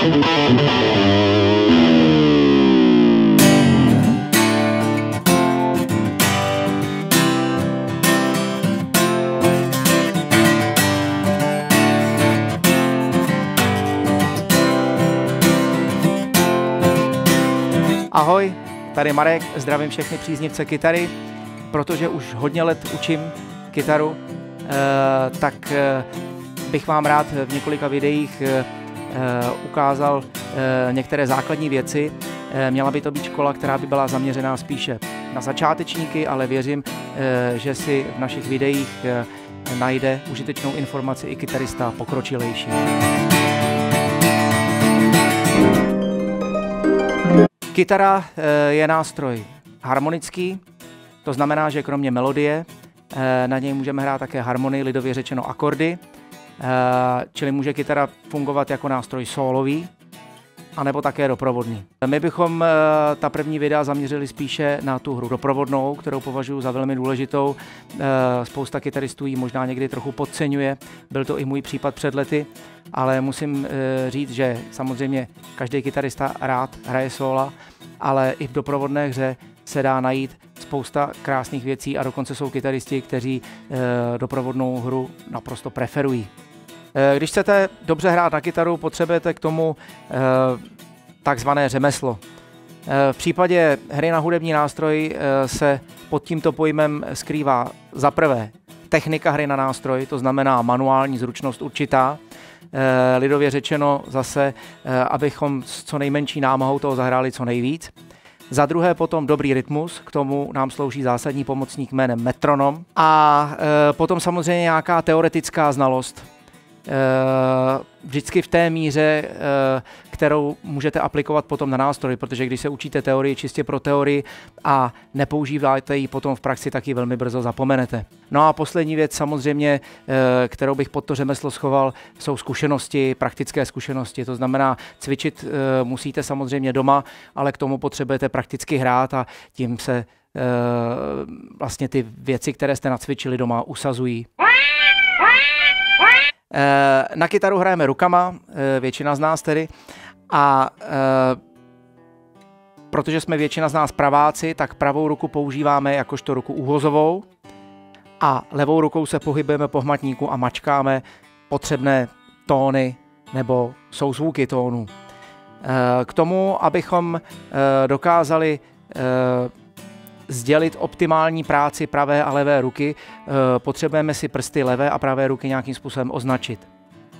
Ahoj, tady Marek, zdravím všechny příznivce kytary, protože už hodně let učím kytaru, tak bych vám rád v několika videích ukázal některé základní věci. Měla by to být škola, která by byla zaměřená spíše na začátečníky, ale věřím, že si v našich videích najde užitečnou informaci i kytarista pokročilejší. Kytara je nástroj harmonický, to znamená, že kromě melodie na něj můžeme hrát také harmonii, lidově řečeno akordy, čili může kytara fungovat jako nástroj sólový, anebo také doprovodný. My bychom ta první videa zaměřili spíše na tu hru doprovodnou, kterou považuji za velmi důležitou. Spousta kytaristů ji možná někdy trochu podceňuje, byl to i můj případ před lety, ale musím říct, že samozřejmě každý kytarista rád hraje sóla, ale i v doprovodné hře se dá najít spousta krásných věcí a dokonce jsou kytaristi, kteří doprovodnou hru naprosto preferují. Když chcete dobře hrát na kytaru, potřebujete k tomu takzvané řemeslo. V případě hry na hudební nástroj se pod tímto pojmem skrývá za prvé technika hry na nástroj, to znamená manuální zručnost určitá, lidově řečeno zase, abychom s co nejmenší námahou toho zahráli co nejvíc. Za druhé potom dobrý rytmus, k tomu nám slouží zásadní pomocník jménem metronom. A potom samozřejmě nějaká teoretická znalost. Vždycky v té míře, kterou můžete aplikovat potom na nástroj, protože když se učíte teorii čistě pro teorii a nepoužíváte ji potom v praxi, tak ji velmi brzo zapomenete. No a poslední věc samozřejmě, kterou bych pod to řemeslo schoval, jsou zkušenosti, praktické zkušenosti. To znamená, cvičit musíte samozřejmě doma, ale k tomu potřebujete prakticky hrát a tím se vlastně ty věci, které jste nacvičili doma, usazují. Na kytaru hrajeme rukama, většina z nás tedy, a protože jsme většina z nás praváci, tak pravou ruku používáme jakožto ruku úhozovou a levou rukou se pohybujeme po hmatníku a mačkáme potřebné tóny nebo souzvuky tónů. K tomu, abychom dokázali sdělit optimální práci pravé a levé ruky, potřebujeme si prsty levé a pravé ruky nějakým způsobem označit.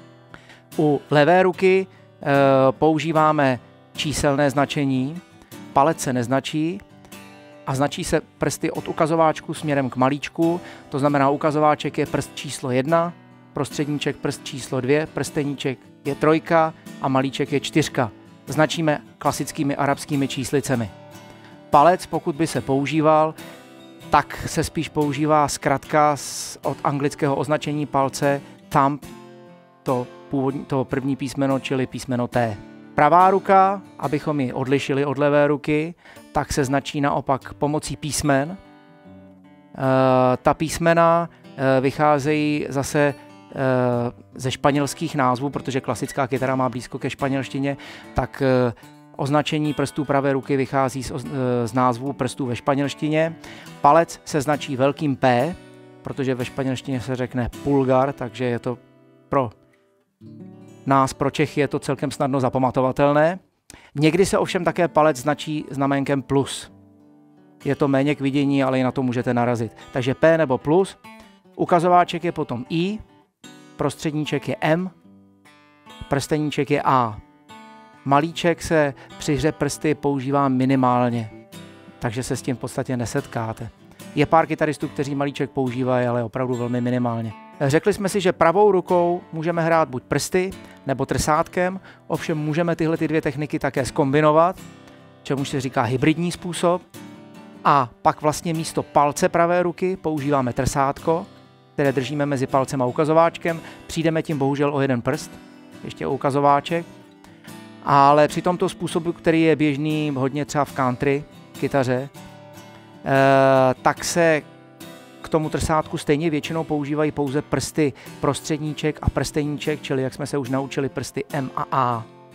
U levé ruky používáme číselné značení, palec se neznačí a značí se prsty od ukazováčku směrem k malíčku, to znamená ukazováček je prst číslo 1, prostředníček prst číslo 2, prsteníček je 3 a malíček je 4. Značíme klasickými arabskými číslicemi. Palec, pokud by se používal, tak se spíš používá zkratka od anglického označení palce thumb, to první písmeno, čili písmeno T. Pravá ruka, abychom ji odlišili od levé ruky, tak se značí naopak pomocí písmen. Ta písmena vycházejí zase ze španělských názvů, protože klasická kytara má blízko ke španělštině, tak označení prstů pravé ruky vychází z názvů prstů ve španělštině. Palec se značí velkým P, protože ve španělštině se řekne pulgar, takže je to pro nás, pro Čechy, je to celkem snadno zapamatovatelné. Někdy se ovšem také palec značí znaménkem plus. Je to méně k vidění, ale i na to můžete narazit. Takže P nebo plus, ukazováček je potom I, prostředníček je M, prsteníček je A. Malíček se při hře prsty používá minimálně, takže se s tím v podstatě nesetkáte. Je pár kytaristů, kteří malíček používají, ale opravdu velmi minimálně. Řekli jsme si, že pravou rukou můžeme hrát buď prsty nebo trsátkem, ovšem můžeme tyhle dvě techniky také zkombinovat, čemuž se říká hybridní způsob. A pak vlastně místo palce pravé ruky používáme trsátko, které držíme mezi palcem a ukazováčkem. Přijdeme tím bohužel o jeden prst, ještě o ukazováček. Ale při tomto způsobu, který je běžný hodně třeba v country kytaře, tak se k tomu trsátku stejně většinou používají pouze prsty prostředníček a prsteníček, čili jak jsme se už naučili prsty M a A.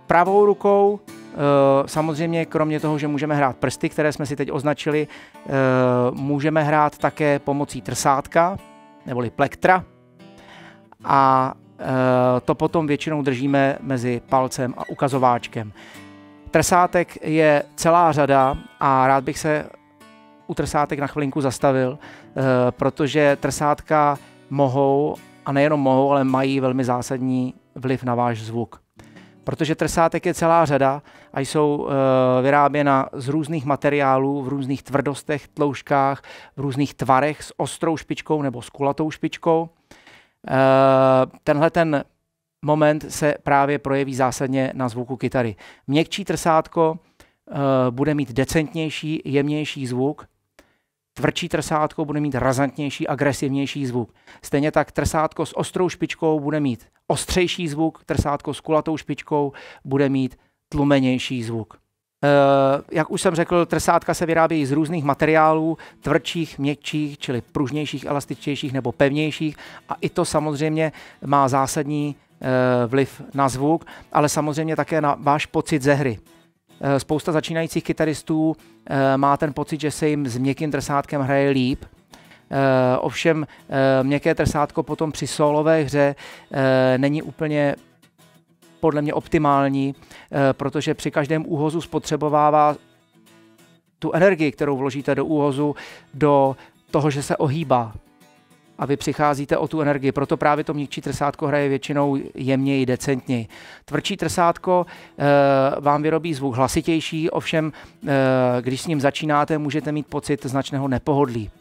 Pravou rukou samozřejmě kromě toho, že můžeme hrát prsty, které jsme si teď označili, můžeme hrát také pomocí trsátka, neboli plektra. A to potom většinou držíme mezi palcem a ukazováčkem. Trsátek je celá řada a rád bych se u trsátek na chvilinku zastavil, protože trsátka mohou, a nejenom mohou, ale mají velmi zásadní vliv na váš zvuk. Protože trsátek je celá řada a jsou vyráběna z různých materiálů, v různých tvrdostech, tloušťkách, v různých tvarech s ostrou špičkou nebo s kulatou špičkou. Tenhle ten moment se právě projeví zásadně na zvuku kytary. Měkčí trsátko bude mít decentnější, jemnější zvuk, tvrdší trsátko bude mít razantnější, agresivnější zvuk. Stejně tak trsátko s ostrou špičkou bude mít ostřejší zvuk, trsátko s kulatou špičkou bude mít tlumenější zvuk. Jak už jsem řekl, trsátka se vyrábějí z různých materiálů, tvrdších, měkčích, čili pružnějších, elastičtějších nebo pevnějších, a i to samozřejmě má zásadní vliv na zvuk, ale samozřejmě také na váš pocit ze hry. Spousta začínajících kytaristů má ten pocit, že se jim s měkkým trsátkem hraje líp. Ovšem měkké trsátko potom při solové hře není úplně podle mě optimální, protože při každém úhozu spotřebovává tu energii, kterou vložíte do úhozu, do toho, že se ohýbá. A vy přicházíte o tu energii, proto právě to měkčí trsátko hraje většinou jemněji, decentněji. Tvrdší trsátko vám vyrobí zvuk hlasitější, ovšem když s ním začínáte, můžete mít pocit značného nepohodlí.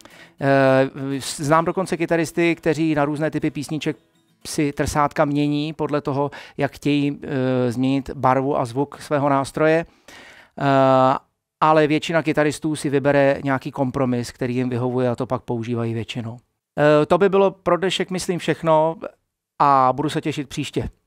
Znám dokonce kytaristy, kteří na různé typy písniček si trsátka mění podle toho, jak chtějí změnit barvu a zvuk svého nástroje, ale většina kytaristů si vybere nějaký kompromis, který jim vyhovuje, a to pak používají většinou. To by bylo pro dnešek, myslím, všechno a budu se těšit příště.